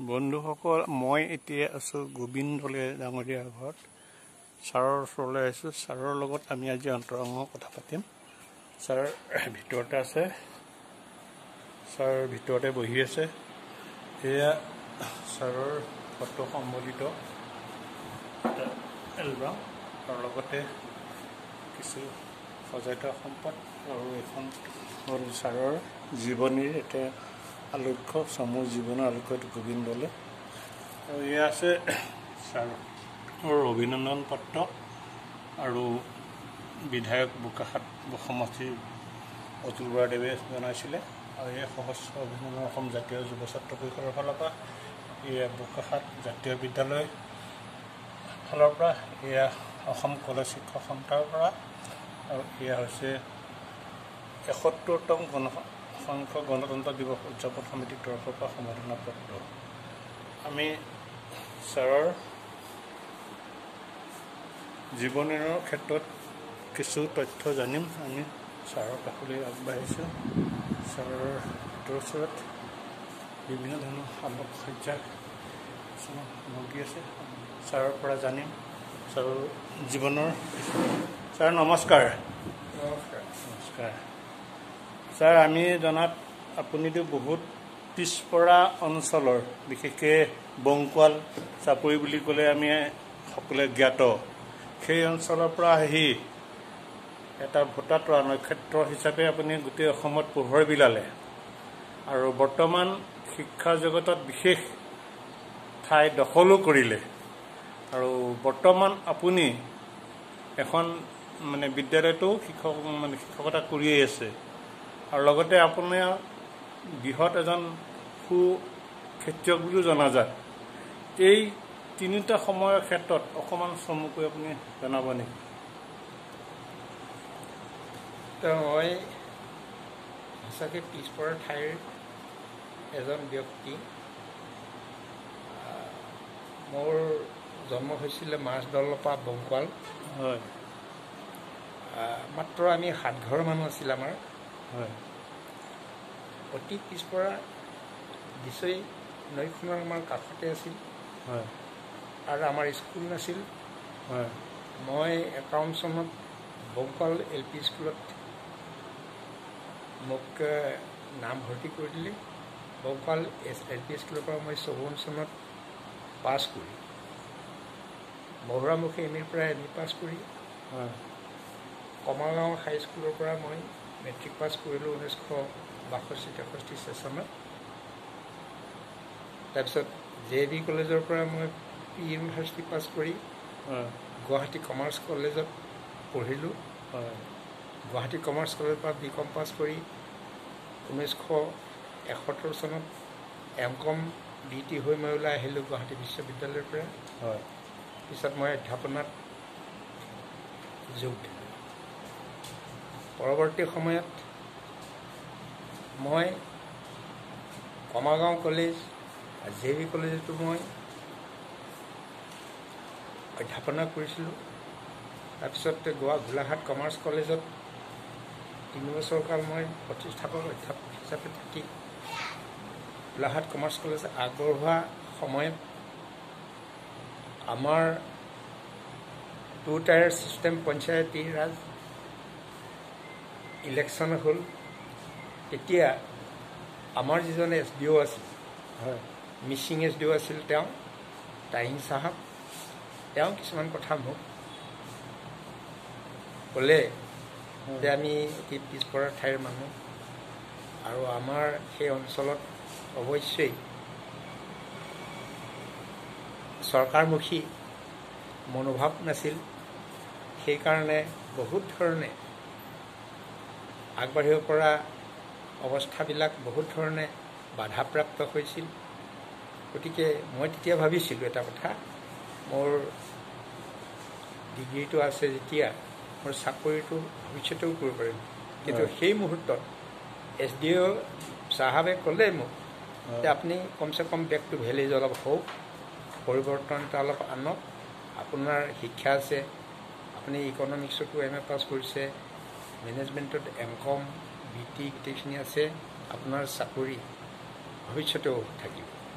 বন্ধুসকল, মই এতিয়া আছো গোবিন্দলে ডাঙৰীয়াৰ ঘৰত। ছাৰৰ ওচৰলৈ আহিছোঁ। ছাৰৰ লগত আমি আজি অন্তৰংগ কথা পাতিম। ছাৰ ভিতৰতে আছে, ছাৰ ভিতৰতে বহি আছে। এয়া ছাৰৰ ফটো সম্বলিত এটা এলবাম, আৰু লগতে কিছু সজাই থোৱা সম্পদ, আৰু এখন হ'ল ছাৰৰ জীৱনীৰ এটা আলোক্য, চমু জীৱনৰ আলোক্য গোবিন্দলে। আৰু এয়া আছে ছাৰৰ অভিনন্দন পত্ৰ, আৰু বিধায়ক বোকাখাত সমষ্টিৰ অতুল বৰাদেৱে জনাইছিলে। আৰু এই সহস্ৰ অভিনন্দন অসম জাতীয় যুৱ ছাত্ৰ পৰিষদৰ ফালৰ পৰা, এয়া বোকাখাত জাতীয় বিদ্যালয় ফালৰ পৰা, এয়া অসম কলেজ শিক্ষক সন্থাৰ পৰা, আৰু এয়া হৈছে ৭১তম সংখ্যক গণতন্ত্ৰ দিৱস উদযাপন সমিতিৰ তৰফৰ পৰা সম্বৰ্ধনা পত্ৰ। আমি ছাৰৰ জীৱনৰ ক্ষেত্ৰত কিছু তথ্য জানিম। আমি ছাৰৰ কাষলৈ আগবাঢ়িছোঁ। ছাৰৰ ওচৰত বিভিন্ন ধৰণৰ সামগ্ৰী সামগ্ৰী আছে, ছাৰৰ পৰা জানিম ছাৰৰ জীৱনৰ। ছাৰ নমস্কাৰ। নমস্কাৰ ছাৰ, আমি জনাত আপুনিতো বহুত পিছপৰা অঞ্চলৰ, বিশেষকৈ বংকুৱাল চাপৰি বুলি ক'লে আমি সকলোৱে জ্ঞাত, সেই অঞ্চলৰ পৰা আহি এটা ভোটাতৰা নক্ষত্ৰ হিচাপে আপুনি গোটেই অসমত পোহৰ বিলালে, আৰু বৰ্তমান শিক্ষা জগতত বিশেষ ঠাই দখলো কৰিলে। আৰু বৰ্তমান আপুনি এখন বিদ্যালয়তো শিক্ষকতা কৰিয়েই আছে, আৰু লগতে আপোনাৰ বৃহৎ এজন সু খেতিয়ক বুলিও জনাজাত। এই তিনিটা সময়ৰ ক্ষেত্ৰত অকণমান চমুকৈ আপুনি জনাব নেকি? মই সঁচাকৈ পিছপৰা ঠাইৰ এজন ব্যক্তি। মোৰ জন্ম হৈছিলে মাছদলপা বংকুৱাল। হয়। মাত্ৰ আমি 7 ঘৰ মানুহ আছিল আমাৰ। হয়। অতি পিছপৰা দিছৈ নৈখনৰ আমাৰ কাষতে আছিল। হয়। আৰু আমাৰ স্কুল নাছিল। হয়। মই 51 চনত বংকুৱাল LP স্কুলত মোক নাম ভৰ্তি কৰি দিলে। বংকুৱাল LP স্কুলৰ পৰা মই 54 চনত পাছ কৰি, মহুৰামুখী ME পৰা ME পাছ কৰি, কমাৰগাঁও হাইস্কুলৰ পৰা মই মেট্ৰিক পাছ কৰিলোঁ 1962-63 ছেশ্যনত। তাৰপিছত JB কলেজৰ পৰা মই ইউনিভাৰ্চিটি পাছ কৰি গুৱাহাটী কমাৰ্চ কলেজত পঢ়িলোঁ। গুৱাহাটী কমাৰ্চ কলেজৰ পৰা BCom পাছ কৰি 1971 চনত MCom BT হৈ মই ওলাই আহিলোঁ গুৱাহাটী বিশ্ববিদ্যালয়ৰ পৰা। পিছত মই অধ্যাপনাত যোগ দিলোঁ। পৰৱৰ্তী সময়ত মই কমাৰগাঁও কলেজ, JB কলেজতো মই অধ্যাপনা কৰিছিলোঁ। তাৰপিছত গোলাঘাট কমাৰ্চ কলেজত 3 বছৰ কাল মই প্ৰতিষ্ঠাপক অধ্যাপক হিচাপে থাকি গোলাঘাট কমাৰ্চ কলেজ আগবঢ়োৱা সময়ত আমাৰ 2 tier system Panchayati Raj election হ'ল। তেতিয়া আমাৰ যিজন SDO আছিল, মিচিং SDO আছিল, তেওঁ তাহিং চাহাব, তেওঁ কিছুমান কথা মোক ক'লে যে আমি অতি পিছপৰা ঠাইৰ মানুহ, আৰু আমাৰ সেই অঞ্চলত অৱশ্যেই চৰকাৰমুখী মনোভাৱ নাছিল। সেইকাৰণে বহুত ধৰণে আগবাঢ়িব পৰা অৱস্থাবিলাক বহুত ধৰণে বাধাপ্ৰাপ্ত হৈছিল। গতিকে মই তেতিয়া ভাবিছিলোঁ এটা কথা, মোৰ ডিগ্ৰীটো আছে যেতিয়া, মোৰ চাকৰিটো ভৱিষ্যতেও কৰিব পাৰিম। কিন্তু সেই মুহূৰ্তত SDO চাহাবে ক'লে মোক যে আপুনি কমচে কম বেগটো ভেলিজ অলপ হওক, পৰিৱৰ্তনটা অলপ আনক, আপোনাৰ শিক্ষা আছে, আপুনি ইকনমিক্সতো MA পাছ কৰিছে, মেনেজমেণ্টত MCom BT গোটেইখিনি আছে, আপোনাৰ চাকৰি ভৱিষ্যতেও থাকিব।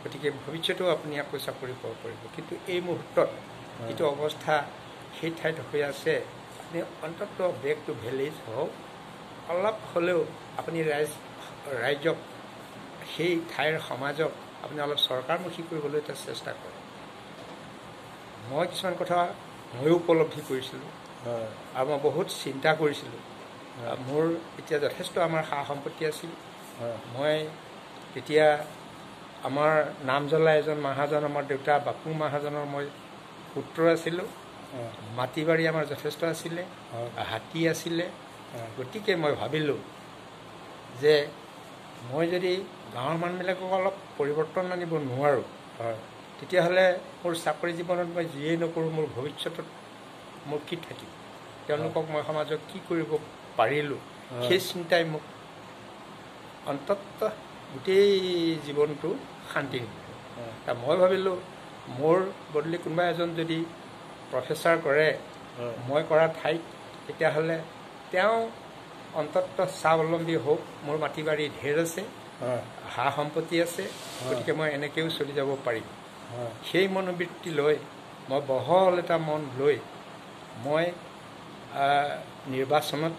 গতিকে ভৱিষ্যতেও আপুনি আকৌ চাকৰি পাব পাৰিব। কিন্তু এই মুহূৰ্তত যিটো অৱস্থা সেই ঠাইত হৈ আছে, আপুনি অন্ততঃ বেক টু ভিলেজ হওক, অলপ হ'লেও আপুনি ৰাইজক সেই ঠাইৰ সমাজক আপুনি অলপ চৰকাৰমুখী কৰিবলৈ এটা চেষ্টা কৰে। মই কিছুমান কথা ময়ো উপলব্ধি কৰিছিলোঁ আৰু মই বহুত চিন্তা কৰিছিলোঁ। মোৰ এতিয়া যথেষ্ট আমাৰ সা সম্পত্তি আছিল। মই তেতিয়া আমাৰ নাম জ্বলা এজন মহাজন, আমাৰ দেউতা বাপু মহাজনৰ মই পুত্ৰ আছিলোঁ। মাটি বাৰী আমাৰ যথেষ্ট আছিলে, হাতী আছিলে। গতিকে মই ভাবিলোঁ যে মই যদি গাঁৱৰ মানুহবিলাকক অলপ পৰিৱৰ্তন আনিব নোৱাৰোঁ, তেতিয়াহ'লে মোৰ চাকৰি জীৱনত মই যিয়েই নকৰোঁ, মোৰ ভৱিষ্যতত মোৰ কি থাকিব, তেওঁলোকক মই সমাজক কি কৰিব পাৰিলোঁ, সেই চিন্তাই মোক অন্ততঃ গোটেই জীৱনটো শান্তি দিব। মই ভাবিলোঁ মোৰ বদলি কোনোবা এজন যদি প্ৰফেচাৰ কৰে মই কৰা ঠাইত, তেতিয়াহ'লে তেওঁ অন্ততঃ স্বাৱলম্বী হওক। মোৰ মাটি বাৰী ঢেৰ আছে, সা সম্পত্তি আছে, গতিকে মই এনেকৈও চলি যাব পাৰিম। সেই মনোবৃত্তি লৈ মই বহল এটা মন লৈ মই নিৰ্বাচনত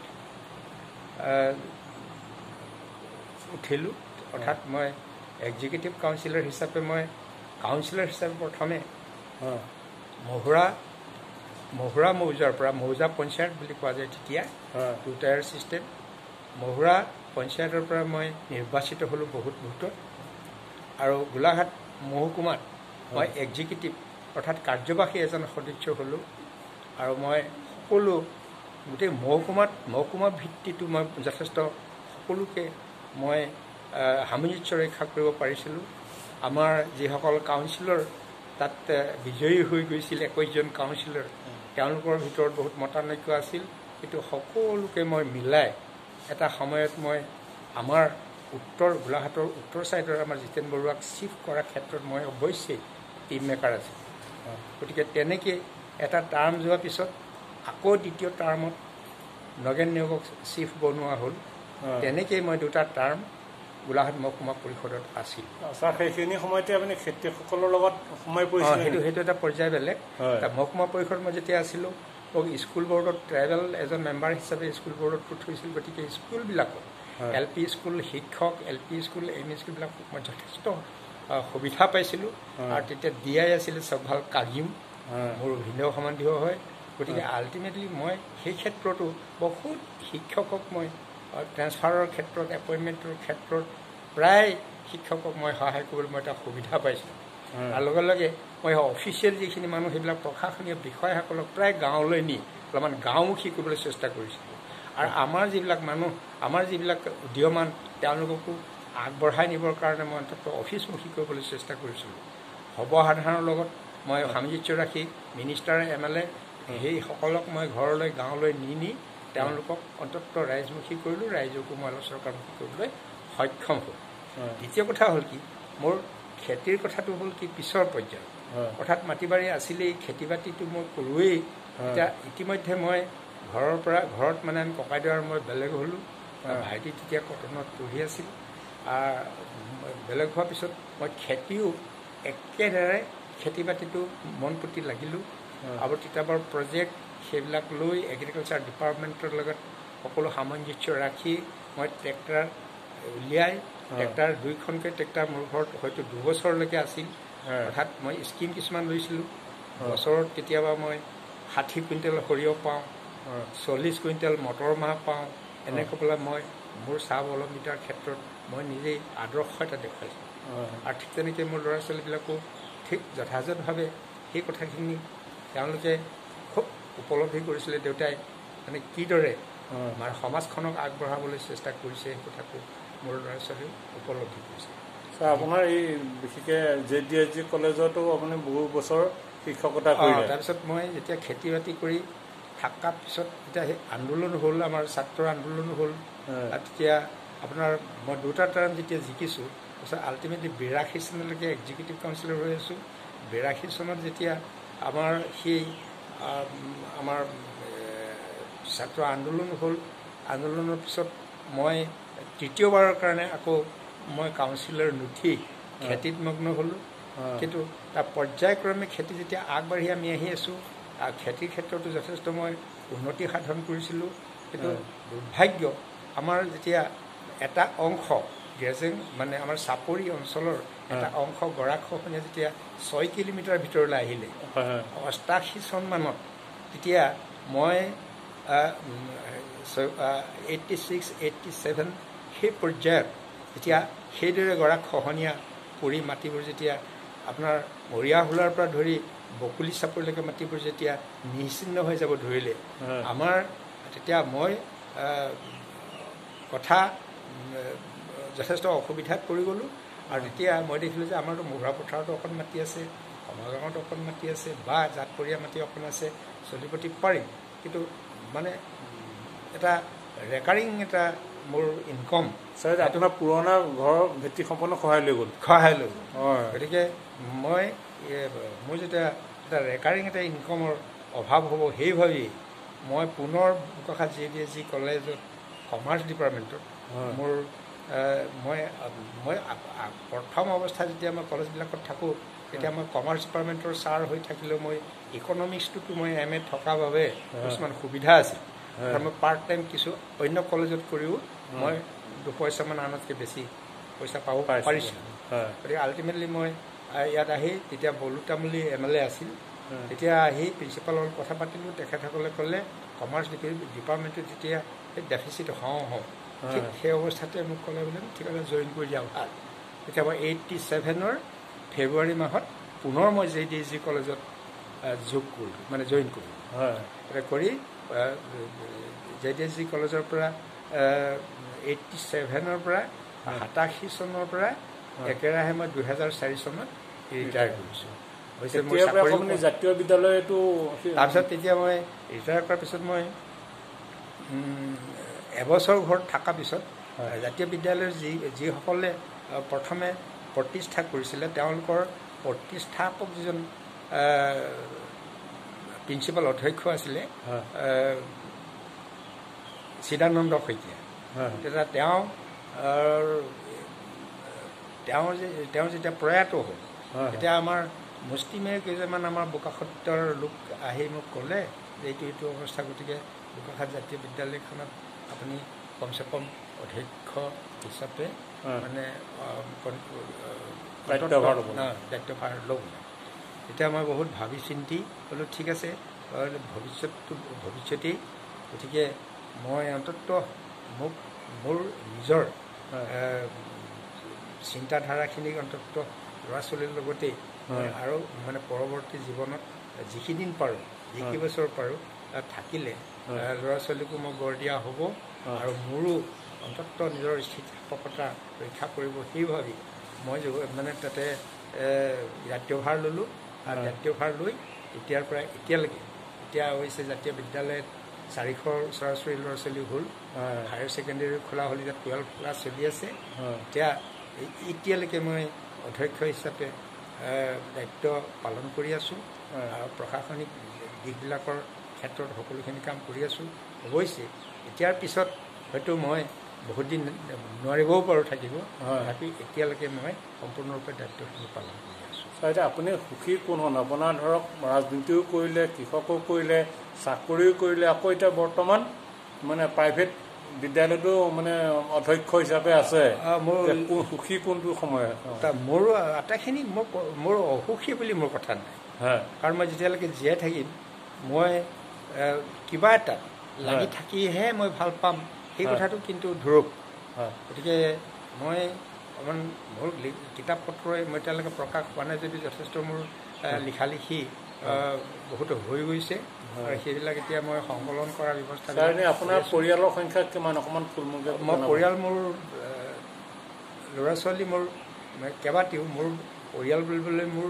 উঠিলোঁ। অৰ্থাৎ মই এক্সিকিউটিভ কাউন্সিলৰ হিচাপে প্ৰথমে মহুৰা মৌজাৰ পৰা, মৌজা পঞ্চায়ত বুলি কোৱা যায় তেতিয়া, 2 টায়াৰ ছিষ্টেম, মহুৰা পঞ্চায়তৰ পৰা মই নিৰ্বাচিত হ'লোঁ বহুত ভোটত। আৰু গোলাঘাট মহকুমাত মই এক্সিকিউটিভ অৰ্থাৎ কাৰ্যবাহী এজন সদস্য হ'লোঁ। আৰু মই গোটেই মহকুমা ভিত্তিটো মই যথেষ্ট সকলোকে মই সামঞ্জস্য ৰক্ষা কৰিব পাৰিছিলোঁ। আমাৰ যিসকল কাউন্সিলৰ তাত বিজয়ী হৈ গৈছিল, 21জন কাউন্সিলৰ, তেওঁলোকৰ ভিতৰত বহুত মতানৈক্য আছিল। কিন্তু সকলোকে মই মিলাই এটা সময়ত মই আমাৰ গোলাঘাটৰ উত্তৰ ছাইডৰ আমাৰ জিতেন বৰুৱাক চিফ কৰাৰ ক্ষেত্ৰত মই অৱশ্যেই টিম মেকাৰ আছিল। গতিকে তেনেকৈ এটা টাৰ্ম যোৱাৰ পিছত আকৌ দ্বিতীয় টাৰ্মত নগেন নেওগক চিফ বনোৱা হ'ল। তেনেকৈয়ে মই 2টা টাৰ্ম গোলাঘাট মহকুমা পৰিষদত আছিল। সেইখিনি সময়তে আপুনি খেতিয়কসকলৰ লগত সোমাই পৰিছিল? সেইটো এটা পৰ্যায় বেলেগ। মহকুমা পৰিষদ মই যেতিয়া আছিলোঁ, মোক স্কুল বৰ্ডত ট্ৰাইবেল এজন মেম্বাৰ হিচাপে স্কুল বৰ্ডত থৈছিল। গতিকে স্কুলবিলাকত LP স্কুল শিক্ষক, LP স্কুল ME স্কুলবিলাকত মই যথেষ্ট সুবিধা পাইছিলোঁ। আৰু তেতিয়া DI আছিলে চকভাল কাজিম, মোৰ ভিন্ন সম্বন্ধীয় হয়। গতিকে আল্টিমেটলি মই সেই ক্ষেত্ৰতো বহুত শিক্ষকক মই ট্ৰেন্সফাৰৰ ক্ষেত্ৰত, এপইণ্টমেণ্টৰ ক্ষেত্ৰত প্ৰায় শিক্ষকক মই সহায় কৰিবলৈ মই এটা সুবিধা পাইছিলোঁ। তাৰ লগে লগে মই অফিচিয়েল যিখিনি মানুহ, সেইবিলাক প্ৰশাসনীয় বিষয়াসকলক প্ৰায় গাঁৱলৈ নি অলপমান গাঁওমুখী কৰিবলৈ চেষ্টা কৰিছিলোঁ। আৰু আমাৰ যিবিলাক উদীয়মান, তেওঁলোককো আগবঢ়াই নিবৰ কাৰণে মই অন্ততঃ অফিচমুখী কৰিবলৈ চেষ্টা কৰিছিলোঁ। সৰ্বসাধাৰণৰ লগত মই সামঞ্জস্য ৰাখি মিনিষ্টাৰ MLA সেইসকলক মই ঘৰলৈ গাঁৱলৈ নি তেওঁলোকক অন্ততঃ ৰাইজমুখী কৰিলোঁ, ৰাইজকো মই অলপ চৰকাৰমুখী কৰিবলৈ সক্ষম হ'ল। দ্বিতীয় কথা হ'ল কি, মোৰ খেতিৰ কথাটো হ'ল কি পিছৰ পৰ্যায়ত, অৰ্থাৎ মাটি বাৰী আছিলেই, খেতি বাতিটো মই কৰোঁৱেই। এতিয়া ইতিমধ্যে মই ঘৰত মানে আমি ককাইদেউ আৰু মই বেলেগ হ'লোঁ। ভাইটি তেতিয়া কটনত পঢ়ি আছিল। বেলেগ হোৱাৰ পিছত মই খেতিও একেদৰে খেতি বাতিটো মন পুতি লাগিলোঁ। আৰু তিতাবৰ প্ৰজেক্ট সেইবিলাক লৈ এগ্ৰিকালচাৰ ডিপাৰ্টমেণ্টৰ লগত সকলো সামঞ্জস্য ৰাখি মই ট্ৰেক্টৰ উলিয়াই, ট্ৰেক্টৰ 2খনকৈ ট্ৰেক্টৰ মোৰ ঘৰত হয়তো 2 বছৰলৈকে আছিল। অৰ্থাৎ মই স্কিম কিছুমান লৈছিলোঁ। বছৰত কেতিয়াবা মই 60 কুইণ্টেল সৰিয়হ পাওঁ, 40 কুইণ্টেল মটৰ মাহ পাওঁ। এনেকৈ পেলাই মই মোৰ স্বাৱলম্বিতাৰ ক্ষেত্ৰত মই নিজেই আদৰ্শ এটা দেখুৱাইছোঁ। আৰু ঠিক তেনেকৈ মোৰ ল'ৰা ছোৱালীবিলাকো ঠিক যথাযথভাৱে সেই কথাখিনি তেওঁলোকে খুব উপলব্ধি কৰিছিলে। দেউতাই মানে কিদৰে আমাৰ সমাজখনক আগবঢ়াবলৈ চেষ্টা কৰিছে, সেই কথাটো মোৰ ল'ৰা ছোৱালীও উপলব্ধি কৰিছে। আপোনাৰ এই বিশেষকৈ JDSG কলেজতো আপুনি বহু বছৰ শিক্ষকতা কৰিলে। তাৰপিছত মই যেতিয়া খেতি বাতি কৰি থকাৰ পিছত যেতিয়া সেই আন্দোলন হ'ল, আমাৰ ছাত্ৰ আন্দোলন হ'ল, তেতিয়া আপোনাৰ মই 2টা টাৰ্ম যেতিয়া জিকিছোঁ, তাৰপিছত আল্টিমেটলি 82 চনলৈকে এক্সিকিউটিভ কাউন্সিলৰ হৈ আছোঁ। 82 চনত যেতিয়া আমাৰ ছাত্ৰ আন্দোলন হ'ল, আন্দোলনৰ পিছত মই তৃতীয়বাৰৰ কাৰণে আকৌ মই কাউন্সিলৰ নুঠি খেতিত মগ্ন হ'লোঁ। কিন্তু তাৰ পৰ্যায়ক্ৰমে খেতি যেতিয়া আগবাঢ়ি আমি আহি আছোঁ, খেতিৰ ক্ষেত্ৰতো যথেষ্ট মই উন্নতি সাধন কৰিছিলোঁ। কিন্তু দুৰ্ভাগ্য, আমাৰ যেতিয়া এটা অংশ গেজেং মানে আমাৰ চাপৰি অঞ্চলৰ এটা অংশ গৰাখহনীয়া যেতিয়া 6 কিলোমিটাৰ ভিতৰলৈ আহিলে, 88 চনমানত, তেতিয়া মই 86, 87 সেই পৰ্যায়ত যেতিয়া সেইদৰে গৰাখহনীয়া পৰি মাটিবোৰ যেতিয়া আপোনাৰ মৰিয়াহোলাৰ পৰা ধৰি বকুলি চাপৰিলৈকে মাটিবোৰ যেতিয়া নিশ্চিন্ন হৈ যাব ধৰিলে, আমাৰ তেতিয়া মই কথা যথেষ্ট অসুবিধাত পৰি গ'লোঁ। আৰু তেতিয়া মই দেখিলোঁ যে আমাৰতো মহুৰা পথাৰতো অকণ মাটি আছে, কমাৰগাঁৱত অকণ মাটি আছে, বা জাতপৰীয়া মাটি অকণ আছে, চলিপতি পাৰিম। কিন্তু মানে এটা ৰেকাৰিং এটা মোৰ ইনকম, আপোনাৰ পুৰণা ঘৰৰ ভেটি সম্পূৰ্ণ খহাই লৈ গ'ল। গতিকে মই মোৰ যেতিয়া এটা ৰেকাৰিং এটা ইনকমৰ অভাৱ হ'ব সেই ভাবি মই পুনৰ বোকাখাত JDSG কলেজত কমাৰ্চ ডিপাৰ্টমেণ্টত মই প্ৰথম অৱস্থাত যেতিয়া মই কলেজবিলাকত থাকোঁ, তেতিয়া মই কমাৰ্চ ডিপাৰ্টমেণ্টৰ ছাৰ হৈ থাকিলেও মই ইকনমিক্সটোতো মই MA থকাৰ বাবে কিছুমান সুবিধা আছিল। আৰু মই পাৰ্ট টাইম কিছু অন্য কলেজত কৰিও মই 2 পইচামান আনতকৈ বেছি পইচা পাব পাৰিছিলোঁ। গতিকে আল্টিমেটলি মই ইয়াত আহি, তেতিয়া বলু তামুলী MLA আছিল, তেতিয়া আহি প্ৰিন্সিপালৰ লগত কথা পাতিলোঁ। তেখেতসকলে ক'লে কমাৰ্চ ডিপাৰ্টমেণ্টত যেতিয়া এই ডেফিচিট হওঁ ঠিক সেই অৱস্থাতে মোক ক'লে বোলে ঠিক আছে জইন কৰি দিয়া ভাল। তেতিয়া মই 87ৰ ফেব্ৰুৱাৰী মাহত পুনৰ মই JDSG কলেজত জইন কৰিলোঁ। কৰি JDSG কলেজৰ পৰা 87ৰ পৰা 87 চনৰ পৰা একেৰাহে মই 2004 চনত ৰিটায়াৰ কৰিছোঁ। জাতীয় বিদ্যালয়তো তাৰপিছত তেতিয়া মই ৰিটায়াৰ কৰাৰ পিছত মই এবছৰ ঘৰত থকাৰ পিছত জাতীয় বিদ্যালয়ৰ যিসকলে প্ৰথমে প্ৰতিষ্ঠা কৰিছিলে, তেওঁলোকৰ প্ৰতিষ্ঠাপক যিজন প্ৰিন্সিপাল অধ্যক্ষ আছিলে চিদানন্দ শইকীয়া, তেতিয়া তেওঁ যেতিয়া প্ৰয়াত হ'ল, তেতিয়া আমাৰ মুষ্টিমেয় কেইজনমান আমাৰ বোকাখাতৰ লোক আহি মোক ক'লে যে এইটো অৱস্থা, গতিকে বোকাখাত জাতীয় বিদ্যালয়খনত আপুনি কমচে কম অধ্যক্ষ হিচাপে মানে দায়িত্বভাৰ ল'ব। তেতিয়া মই বহুত ভাবি চিন্তি ক'লোঁ ঠিক আছে, ভৱিষ্যতেই, গতিকে মই অন্ততঃ মোৰ নিজৰ চিন্তাধাৰাখিনিক অন্ততঃ ল'ৰা ছোৱালীৰ লগতেই আৰু মানে পৰৱৰ্তী জীৱনত যিখিনি পাৰোঁ, যিকেইবছৰ পাৰোঁ তাত থাকিলে ল'ৰা ছোৱালীকো মই গঢ় দিয়া হ'ব আৰু মোৰো অন্ততঃ নিজৰ স্থিতিস্থাপকতা ৰক্ষা কৰিব, সেই ভাবি মই মানে তাতে দায়িত্বভাৰ ল'লোঁ। আৰু দায়িত্বভাৰ লৈ এতিয়াৰ পৰা এতিয়ালৈকে, এতিয়া অৱশ্যে জাতীয় বিদ্যালয়ত 400 ওচৰা-ওচৰি ল'ৰা ছোৱালী হ'ল, হায়াৰ ছেকেণ্ডেৰী খোলা হ'ল, এতিয়া 12 ক্লাছ চলি আছে। এতিয়ালৈকে মই অধ্যক্ষ হিচাপে দায়িত্ব পালন কৰি আছোঁ আৰু প্ৰশাসনিক দিশবিলাকৰ ক্ষেত্ৰত সকলোখিনি কাম কৰি আছোঁ। অৱশ্যে এতিয়াৰ পিছত হয়তো মই বহুত দিন নোৱাৰিবও পাৰোঁ থাকিব, তথাপি এতিয়ালৈকে মই সম্পূৰ্ণৰূপে দায়িত্বখিনি পালন কৰি আছোঁ। এতিয়া আপুনি সুখী কোন হ'ল? আপোনাৰ ধৰক ৰাজনীতিও কৰিলে, কৃষকো কৰিলে, চাকৰিও কৰিলে, আকৌ এতিয়া বৰ্তমান মানে প্ৰাইভেট বিদ্যালয়তো মানে অধ্যক্ষ হিচাপে আছে। সুখী কোনটো সময়ত? মোৰ আটাইখিনি মোৰ অসুখী বুলি মোৰ কথা নাই, কাৰণ মই যেতিয়ালৈকে জীয়াই থাকিম মই কিবা এটা লাগি থাকিহে মই ভাল পাম, সেই কথাটো কিন্তু ধৰক। গতিকে মই অকণমান মোৰ কিতাপ পত্ৰই মই এতিয়ালৈকে প্ৰকাশ পোৱা নাই যদি যথেষ্ট মোৰ লিখা লিখি বহুতো হৈ গৈছে, আৰু সেইবিলাক এতিয়া মই সংকলন কৰাৰ ব্যৱস্থা। আপোনাৰ পৰিয়ালৰ সংখ্যা কিমান? অকণমান থুলমূলকৈ। মই পৰিয়াল, মোৰ ল'ৰা ছোৱালী মোৰ কেইবাটিও। মোৰ পৰিয়াল বুলিবলৈ মোৰ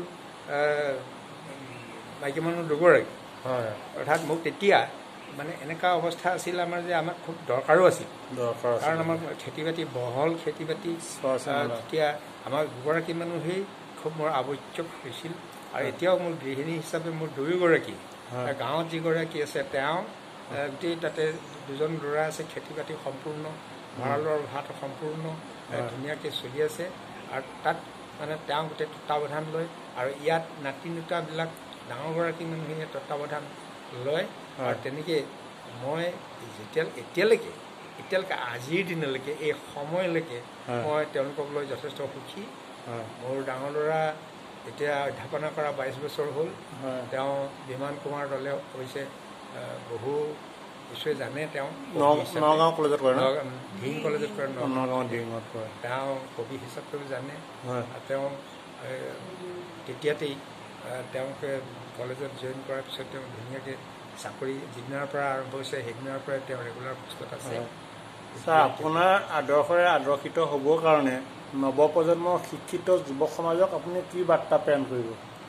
মাইকী মানুহ 2গৰাকী। অৰ্থাৎ মোক তেতিয়া মানে এনেকুৱা অৱস্থা আছিল আমাৰ যে আমাক খুব দৰকাৰো আছিল, কাৰণ আমাৰ খেতি বাতি, বহল খেতি বাতি, তেতিয়া আমাৰ 2গৰাকী মানুহেই খুব মোৰ আৱশ্যক হৈছিল। আৰু এতিয়াও মোৰ গৃহিণী হিচাপে মোৰ 2গৰাকী, গাঁৱত যিগৰাকী আছে তেওঁ গোটেই তাতে 2জন ল'ৰা আছে, খেতি বাতি সম্পূৰ্ণ, ভঁৰালৰ ভাত সম্পূৰ্ণ ধুনীয়াকৈ চলি আছে। আৰু তাত মানে তেওঁ গোটেই তত্বাৱধান লয় আৰু ইয়াত নাতি নোতাবিলাক ডাঙৰগৰাকী মানুহে তত্বাৱধান লয় আৰু তেনেকৈ মই এতিয়ালৈকে আজিৰ দিনলৈকে এই সময়লৈকে মই তেওঁলোকক লৈ যথেষ্ট সুখী। মোৰ ডাঙৰ ল'ৰা এতিয়া অধ্যাপনা কৰা 22 বছৰ হ'ল। তেওঁ বিমান কুমাৰ দলে অৱশ্যে বহু কিছুৱে জানে। তেওঁ নগাঁও কলেজত কৰে, ধিং কলেজত কৰে, নগাঁও ধিঙত কৰে। তেওঁ কবি হিচাপেও জানে। তেওঁ তেতিয়াতেই তেওঁলোকে কলেজত জইন কৰাৰ পিছত তেওঁ ধুনীয়াকৈ চাকৰি যিদিনাৰ পৰা আৰম্ভ হৈছে সেইদিনাৰ পৰাই তেওঁ ৰেগুলাৰ পোষ্টত আছে। ছাৰ, আপোনাৰ আদৰ্শৰে আদৰ্শিত হ'বৰ কাৰণে নৱপ্ৰজন্মৰ শিক্ষিত যুৱ সমাজক আপুনি কি বাৰ্তা প্ৰেৰণ কৰিব?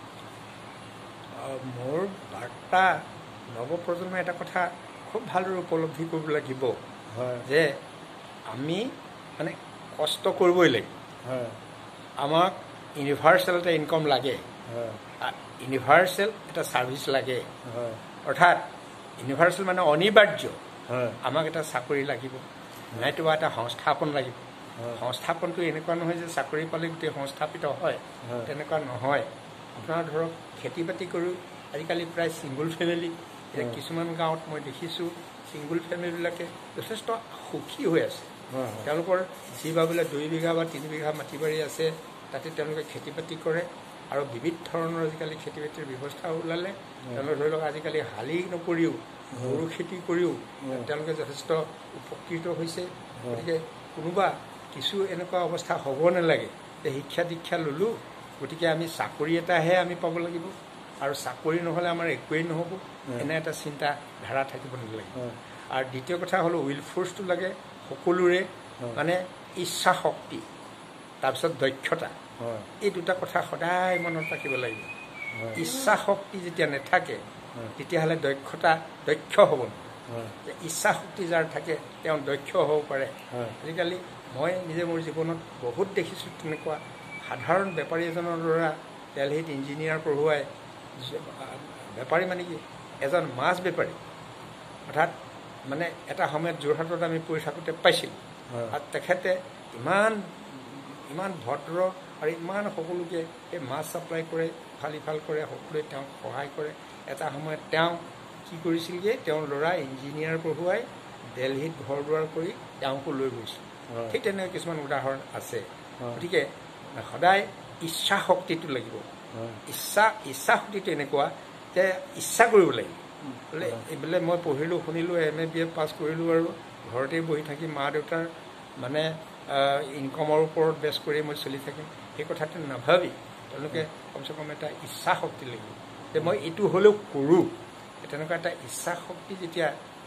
মোৰ বাৰ্তা নৱপ্ৰজন্মই এটা কথা খুব ভালদৰে উপলব্ধি কৰিব লাগিব যে আমি মানে কষ্ট কৰিবই লাগিব। আমাক ইউনিভাৰ্চেল এটা ইনকাম লাগে, ইউনিভাৰ্চেল এটা ছাৰ্ভিচ লাগে। অৰ্থাৎ ইউনিভাৰ্চেল মানে অনিবাৰ্য। আমাক এটা চাকৰি লাগিব, নাইতোবা এটা সংস্থাপন লাগিব। সংস্থাপনটো এনেকুৱা নহয় যে চাকৰি পালে গোটেই সংস্থাপিত হয়, তেনেকুৱা নহয়। আপোনাৰ ধৰক খেতি বাতি কৰোঁ, আজিকালি প্ৰায় ছিংগুল ফেমিলি। কিছুমান গাঁৱত মই দেখিছোঁ ছিংগুল ফেমিলিবিলাকে যথেষ্ট সুখী হৈ আছে। তেওঁলোকৰ যি ভাবিলে 2 বিঘা বা 3 বিঘা মাটি বাৰী আছে, তাতে তেওঁলোকে খেতি বাতি কৰে আৰু বিবিধ ধৰণৰ আজিকালি খেতি বাতিৰ ব্যৱস্থা ওলালে। তেওঁলোকে ধৰি লওক আজিকালি শালি নকৰিও গৰু খেতি কৰিও তেওঁলোকে যথেষ্ট উপকৃত হৈছে। গতিকে কোনোবা কিছু এনেকুৱা অৱস্থা হ'ব নালাগে যে শিক্ষা দীক্ষা ল'লোঁ, গতিকে আমি চাকৰি এটাহে আমি পাব লাগিব আৰু চাকৰি নহ'লে আমাৰ একোৱেই নহ'ব, এনে এটা চিন্তা ধাৰা থাকিব নালাগে। আৰু দ্বিতীয় কথা হ'ল উইল ফ'ৰ্চটো লাগে সকলোৰে, মানে ইচ্ছা শক্তি, তাৰপিছত দক্ষতা। এই দুটা কথা সদায় মনত ৰাখিব লাগিব। ইচ্ছা শক্তি যেতিয়া নাথাকে তেতিয়াহ'লে দক্ষ হ'ব নোৱাৰে। ইচ্ছা শক্তি যাৰ থাকে তেওঁ দক্ষ হ'ব পাৰে। আজিকালি মই নিজে মোৰ জীৱনত বহুত দেখিছোঁ তেনেকুৱা। সাধাৰণ বেপাৰী এজনৰ ল'ৰা দিল্লীত ইঞ্জিনিয়াৰ পঢ়ুৱাই, বেপাৰী মানে কি এজন মাছ বেপাৰী। অৰ্থাৎ মানে এটা সময়ত যোৰহাটত আমি পঢ়ি থাকোঁতে পাইছিলোঁ। আৰু তেখেতে ইমান ভদ্ৰ আৰু ইমান সকলোকে সেই মাছ ছাপ্লাই কৰে, ইফাল কৰে, সকলোৱে তেওঁক সহায় কৰে। এটা সময়ত তেওঁ কি কৰিছিলগৈ, তেওঁৰ ল'ৰা ইঞ্জিনিয়াৰ পঢ়ুৱাই দিল্লীত ঘৰ দুৱাৰ কৰি তেওঁকো লৈ গৈছিল। ঠিক তেনেকৈ কিছুমান উদাহৰণ আছে। গতিকে সদায় ইচ্ছা শক্তিটো লাগিব। ইচ্ছা শক্তিটো এনেকুৱা যে ইচ্ছা কৰিব লাগিব। বোলে মই পঢ়িলোঁ শুনিলোঁ, MA BA পাছ কৰিলোঁ আৰু ঘৰতে বহি থাকি মা দেউতাৰ মানে ইনকামৰ ওপৰত বেছ কৰি মই চলি থাকিম, সেই কথাটো নাভাবি তেওঁলোকে কমচে কম এটা ইচ্ছা শক্তি লাগিব যে মই এইটো হ'লেও কৰোঁ। তেনেকুৱা এটা ইচ্ছা শক্তি যেতিয়া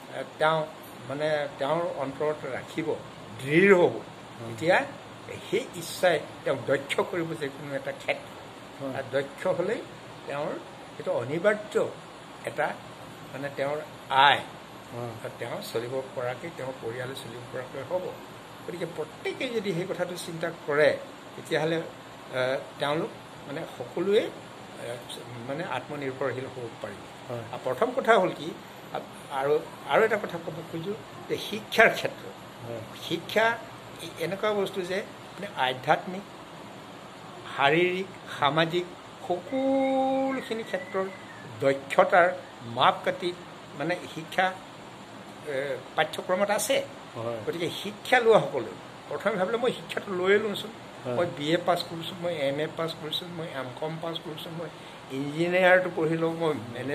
তেওঁৰ অন্তৰত ৰাখিব, দৃঢ় হ'ব, তেতিয়া সেই ইচ্ছাই তেওঁক দক্ষ কৰিব যে কোনো এটা ক্ষেত্ৰত। আৰু দক্ষ হ'লেই তেওঁৰ সেইটো অনিবাৰ্য এটা মানে তেওঁৰ আয়, তেওঁ চলিব পৰাকৈ, তেওঁৰ পৰিয়ালে চলিব পৰাকৈ হ'ব। গতিকে প্ৰত্যেকেই যদি সেই কথাটো চিন্তা কৰে তেতিয়াহ'লে তেওঁলোক মানে সকলোৱে মানে আত্মনিৰ্ভৰশীল হ'ব পাৰিব। আৰু প্ৰথম কথা হ'ল কি, আৰু এটা কথা ক'ব খোজোঁ যে শিক্ষাৰ ক্ষেত্ৰত শিক্ষা এনেকুৱা বস্তু যে মানে আধ্যাত্মিক, শাৰীৰিক, সামাজিক সকলোখিনি ক্ষেত্ৰৰ দক্ষতাৰ মাপকাঠি মানে শিক্ষা পাঠ্যক্ৰমত আছে। গতিকে শিক্ষা লোৱা সকলো প্ৰথমে ভাবিলে মই শিক্ষাটো লৈয়ে লৈছোঁ, মই BA পাছ কৰিছোঁ, মই MA পাছ কৰিছোঁ, মই MCOM পাছ কৰিছোঁ, মই ইঞ্জিনিয়াৰটো পঢ়িলোঁ, মই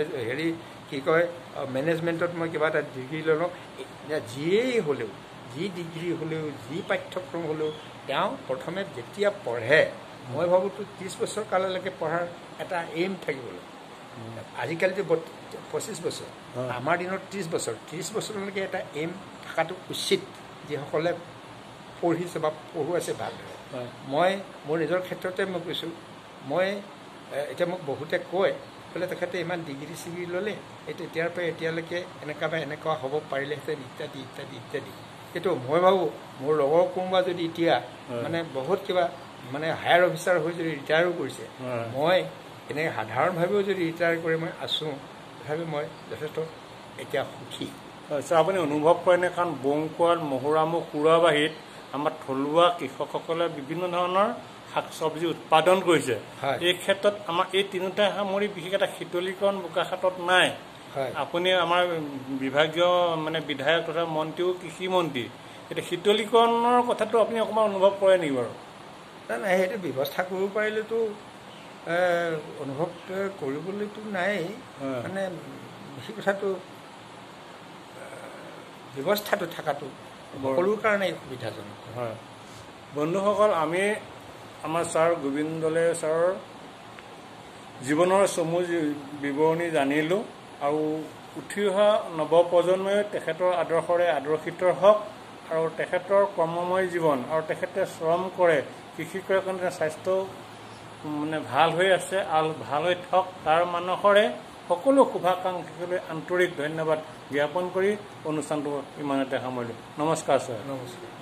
মেনেজমেণ্টত মই কিবা এটা ডিগ্ৰী লৈ লওঁ। যিয়েই হ'লেও, যি ডিগ্ৰী হ'লেও, যি পাঠ্যক্ৰম হ'লেও তেওঁ প্ৰথমে যেতিয়া পঢ়ে, মই ভাবোঁতো 30 বছৰ কাললৈকে পঢ়াৰ এটা এইম থাকিব লাগে। আজিকালিতো 25 বছৰ, আমাৰ দিনত 30 বছৰ। 30 বছৰলৈকে এটা এইম থকাটো উচিত, যিসকলে পঢ়িছে বা পঢ়ুৱাইছে ভালদৰে। মই মোৰ নিজৰ ক্ষেত্ৰতে মই কৈছোঁ, মই এতিয়া মোক বহুতে কয় বোলে তেখেতে ইমান ডিগ্ৰী চিগ্ৰী ল'লে, তেতিয়াৰ পৰা এতিয়ালৈকে এনেকুৱা বা এনেকুৱা হ'ব পাৰিলেহেঁতেন ইত্যাদি ইত্যাদি ইত্যাদি। কিন্তু মই ভাবোঁ মোৰ লগৰ কোনোবা যদি এতিয়া মানে বহুত কিবা মানে হায়াৰ অফিচাৰ হৈ যদি ৰিটায়াৰো কৰিছে, মই এনেকৈ সাধাৰণভাৱেও যদি ৰিটায়াৰ কৰি মই আছোঁ, তথাপি মই যথেষ্ট এতিয়া সুখী। আপুনি অনুভৱ কৰেনে? কাৰণ বংকুৱাল, মহুৰামুখ, সুৰাবাহীত আমাৰ থলুৱা কৃষকসকলে বিভিন্ন ধৰণৰ শাক চব্জি উৎপাদন কৰিছে হয়। এই ক্ষেত্ৰত আমাৰ এই তিনিটা সামৰি বিশেষ এটা শীতলীকৰণ বোকাখাটত নাই হয়। আপুনি আমাৰ বিভাগীয় মানে বিধায়ক তথা মন্ত্ৰীও কৃষি মন্ত্ৰী এতিয়া শীতলীকৰণৰ কথাটো আপুনি অকণমান অনুভৱ কৰে নেকি বাৰু নাই সেইটো ব্যৱস্থা কৰিব পাৰিলেতো অনুভৱ কৰিবলৈতো নাই মানে সেই কথাটো ব্যৱস্থাটো থকাটো সকলোৰ কাৰণে সুবিধাজনক হয় বন্ধুসকল আমি আমাৰ ছাৰ গোবিন্দলে ছাৰৰ জীৱনৰ চমু বিৱৰণী জানিলোঁ আৰু উঠি অহা নৱপ্ৰজন্মই তেখেতৰ আদৰ্শৰে আদৰ্শিত হওক আৰু তেখেতৰ কৰ্মময় জীৱন আৰু তেখেতে শ্ৰম কৰে কৃষি কৰে কাৰণে স্বাস্থ্য মানে ভাল হৈ আছে আৰু ভাল হৈ থওক তাৰ মানসৰে সকলো শুভাকাংক্ষীলৈ আন্তৰিক ধন্যবাদ জ্ঞাপন কৰি অনুষ্ঠানটো ইমানতে সামৰিলোঁ নমস্কাৰ ছাৰ নমস্কাৰ